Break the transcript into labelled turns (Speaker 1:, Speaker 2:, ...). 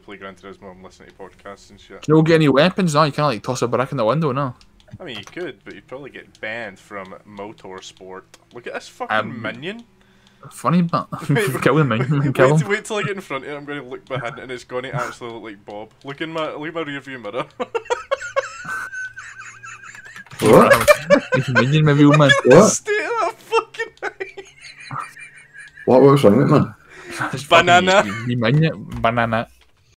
Speaker 1: play Gran Turismo and listen to podcasts and shit.
Speaker 2: You don't get any weapons, no? You can't like toss a brick in the window, no?
Speaker 1: I mean, you could, but you'd probably get banned from motorsport. Look at this fucking minion.
Speaker 2: Funny, but kill him, man. Kill him.
Speaker 1: Wait till I get in front of it. I'm going to look behind it, and it's going to actually look like Bob. Look in my rear view mirror.
Speaker 2: What? Minion, maybe, man.
Speaker 3: What?
Speaker 1: State of that fucking thing.
Speaker 3: What's wrong with it, man?
Speaker 2: It's
Speaker 1: Banana.
Speaker 2: Minion, banana.